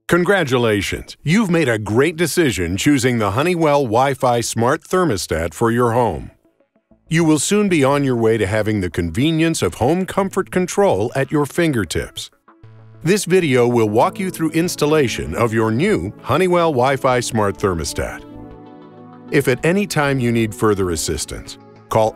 Congratulations! You've made a great decision choosing the Honeywell Wi-Fi Smart Thermostat for your home. You will soon be on your way to having the convenience of home comfort control at your fingertips. This video will walk you through installation of your new Honeywell Wi-Fi Smart Thermostat. If at any time you need further assistance, call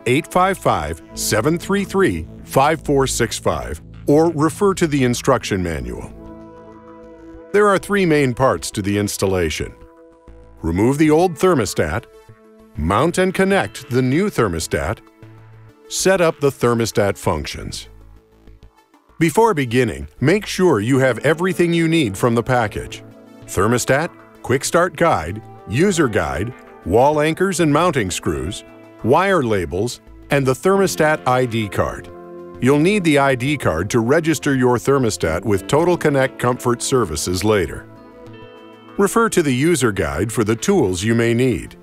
855-733-5465 or refer to the instruction manual. There are three main parts to the installation. Remove the old thermostat, mount and connect the new thermostat, set up the thermostat functions. Before beginning, make sure you have everything you need from the package: thermostat, quick start guide, user guide, wall anchors and mounting screws, wire labels, and the thermostat ID card. You'll need the ID card to register your thermostat with Total Connect Comfort Services later. Refer to the user guide for the tools you may need.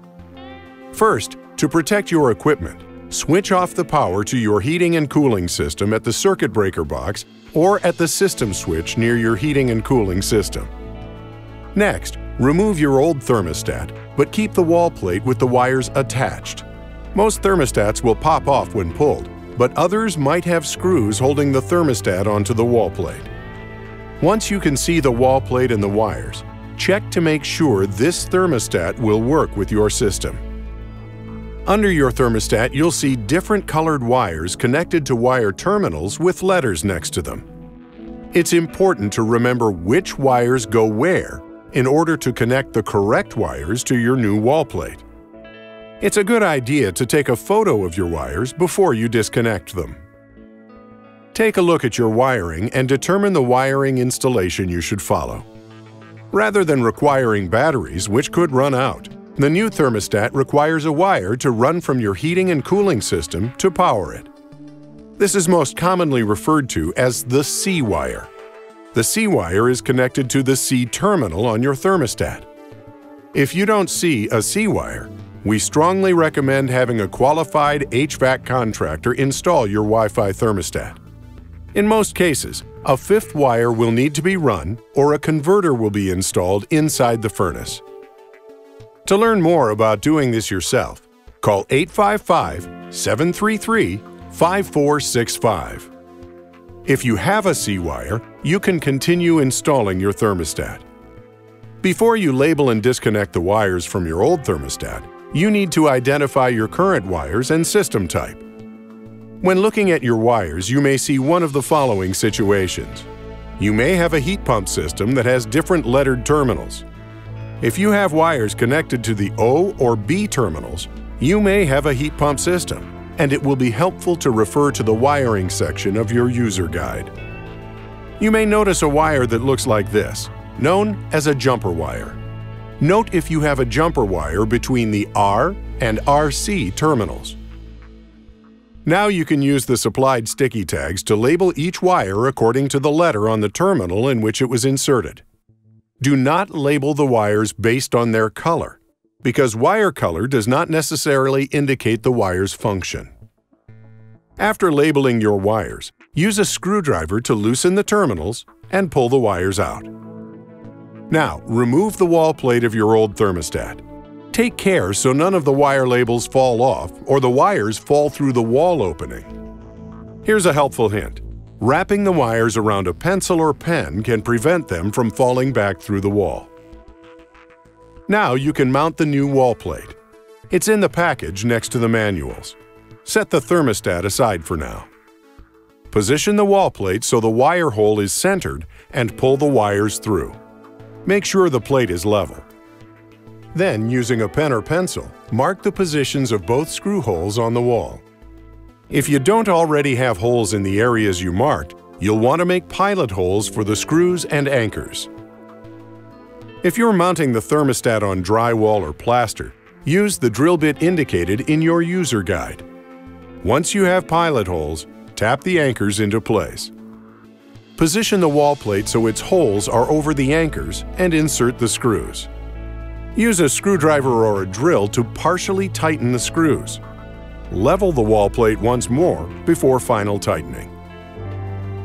First, to protect your equipment, switch off the power to your heating and cooling system at the circuit breaker box or at the system switch near your heating and cooling system. Next, remove your old thermostat, but keep the wall plate with the wires attached. Most thermostats will pop off when pulled, but others might have screws holding the thermostat onto the wall plate. Once you can see the wall plate and the wires, check to make sure this thermostat will work with your system. Under your thermostat, you'll see different colored wires connected to wire terminals with letters next to them. It's important to remember which wires go where in order to connect the correct wires to your new wall plate. It's a good idea to take a photo of your wires before you disconnect them. Take a look at your wiring and determine the wiring installation you should follow. Rather than requiring batteries, which could run out, the new thermostat requires a wire to run from your heating and cooling system to power it. This is most commonly referred to as the C wire. The C wire is connected to the C terminal on your thermostat. If you don't see a C wire, we strongly recommend having a qualified HVAC contractor install your Wi-Fi thermostat. In most cases, a fifth wire will need to be run or a converter will be installed inside the furnace. To learn more about doing this yourself, call 855-733-5465. If you have a C wire, you can continue installing your thermostat. Before you label and disconnect the wires from your old thermostat, you need to identify your current wires and system type. When looking at your wires, you may see one of the following situations. You may have a heat pump system that has different lettered terminals. If you have wires connected to the O or B terminals, you may have a heat pump system, and it will be helpful to refer to the wiring section of your user guide. You may notice a wire that looks like this, known as a jumper wire. Note if you have a jumper wire between the R and RC terminals. Now you can use the supplied sticky tags to label each wire according to the letter on the terminal in which it was inserted. Do not label the wires based on their color, because wire color does not necessarily indicate the wire's function. After labeling your wires, use a screwdriver to loosen the terminals and pull the wires out. Now, remove the wall plate of your old thermostat. Take care so none of the wire labels fall off or the wires fall through the wall opening. Here's a helpful hint. Wrapping the wires around a pencil or pen can prevent them from falling back through the wall. Now you can mount the new wall plate. It's in the package next to the manuals. Set the thermostat aside for now. Position the wall plate so the wire hole is centered and pull the wires through. Make sure the plate is level. Then, using a pen or pencil, mark the positions of both screw holes on the wall. If you don't already have holes in the areas you marked, you'll want to make pilot holes for the screws and anchors. If you're mounting the thermostat on drywall or plaster, use the drill bit indicated in your user guide. Once you have pilot holes, tap the anchors into place. Position the wall plate so its holes are over the anchors and insert the screws. Use a screwdriver or a drill to partially tighten the screws. Level the wall plate once more before final tightening.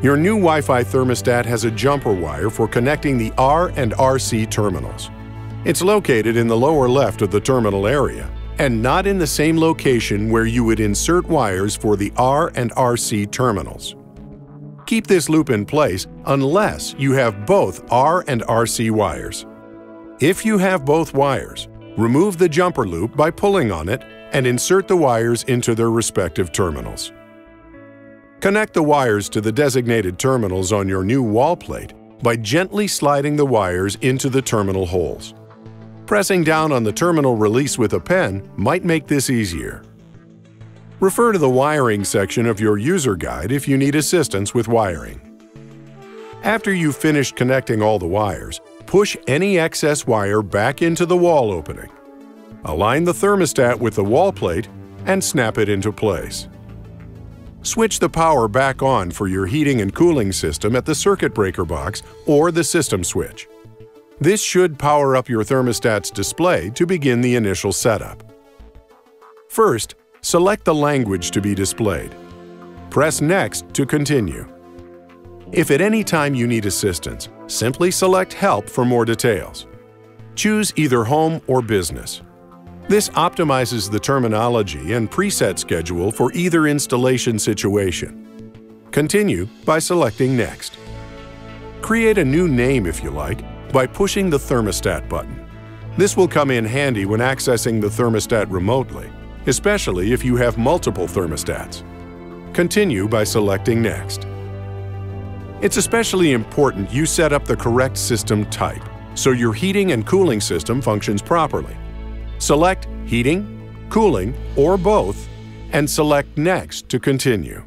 Your new Wi-Fi thermostat has a jumper wire for connecting the R and RC terminals. It's located in the lower left of the terminal area and not in the same location where you would insert wires for the R and RC terminals. Keep this loop in place unless you have both R and RC wires. If you have both wires, remove the jumper loop by pulling on it and insert the wires into their respective terminals. Connect the wires to the designated terminals on your new wall plate by gently sliding the wires into the terminal holes. Pressing down on the terminal release with a pen might make this easier. Refer to the wiring section of your user guide if you need assistance with wiring. After you've finished connecting all the wires, push any excess wire back into the wall opening. Align the thermostat with the wall plate and snap it into place. Switch the power back on for your heating and cooling system at the circuit breaker box or the system switch. This should power up your thermostat's display to begin the initial setup. First, select the language to be displayed. Press Next to continue. If at any time you need assistance, simply select Help for more details. Choose either Home or Business. This optimizes the terminology and preset schedule for either installation situation. Continue by selecting Next. Create a new name if you like by pushing the thermostat button. This will come in handy when accessing the thermostat remotely, especially if you have multiple thermostats. Continue by selecting Next. It's especially important you set up the correct system type so your heating and cooling system functions properly. Select Heating, Cooling, or both, and select Next to continue.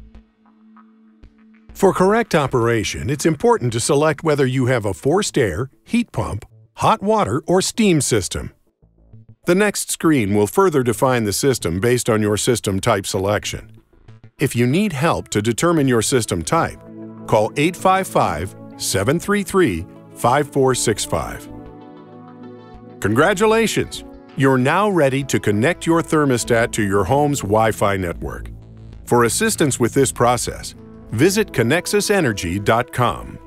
For correct operation, it's important to select whether you have a forced air, heat pump, hot water, or steam system. The next screen will further define the system based on your system type selection. If you need help to determine your system type, call 855-733-5465. Congratulations! You're now ready to connect your thermostat to your home's Wi-Fi network. For assistance with this process, visit ConnexusEnergy.com.